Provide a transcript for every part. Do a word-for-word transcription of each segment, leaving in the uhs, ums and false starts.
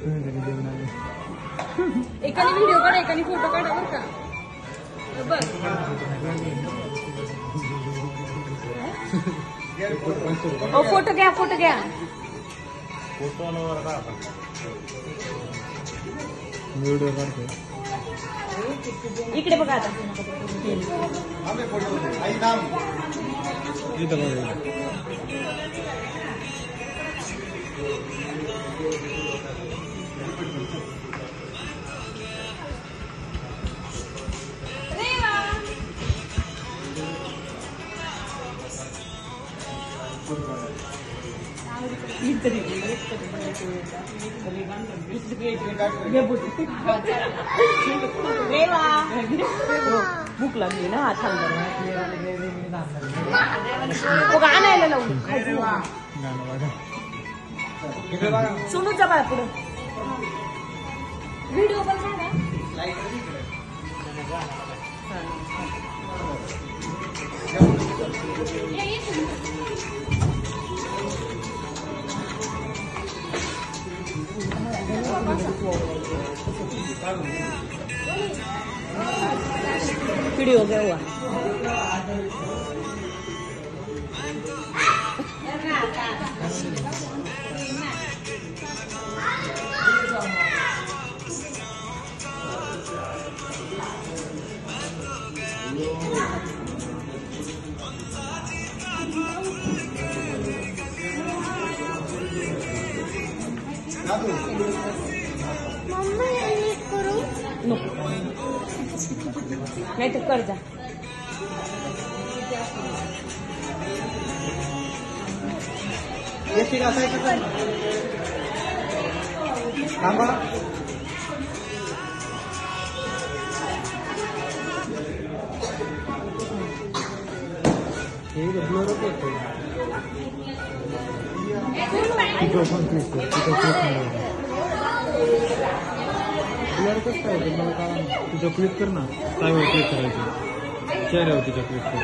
एकाने व्हिडिओ काढा एकाने फोटो काढा बरं का बस ओ फोटो घ्या फोटो घ्या फोटो व्हिडिओ काढतो इकडे बघा आता इथं बघा भूक लागली ना थांब आणायला लावून सोनूच्या बाय पुढे व्हिडिओ पण व्हिडिओ घ्या नको नाही तर कर जा थांबा ब्लर होतो तिथं पण क्लिक कर तिथं क्लिक ब्लर कसं काय होतं मला काय तिथं क्लिक कर ना त्यावर क्लिक करायचं चेहऱ्यावर तिथं क्लिक कर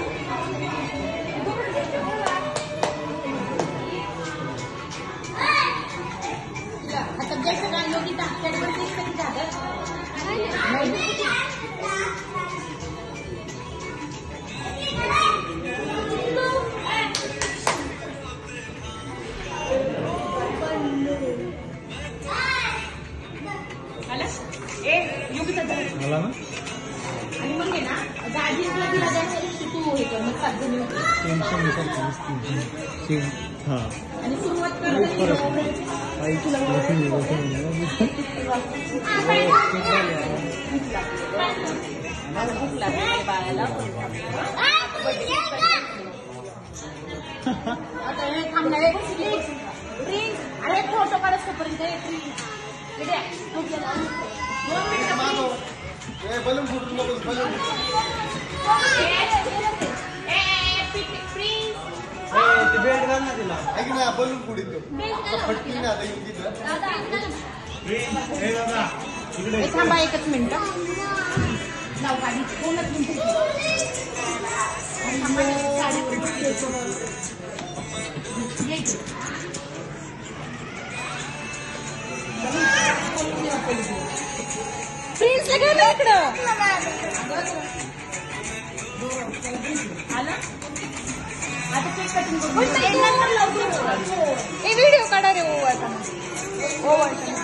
मला ना आणि मग आहे ना गाडी तू हे कर मग सात जणी हा आणि सुरुवात कर आता हे थांबणार अरे फोटो काढत पर्यंत बलून फुटून नको बलून ते बेल्ट घाल ना तिला ऐक ना बलून फुटीत फटकी ना आता येऊ तिथं थांबा एकच मिनिट नाव काढी कोणच मिनिट प्रिन्स लगे ना इकडं आला आता केक कटिंग करून व्हिडिओ काढा रे ओ आता ओ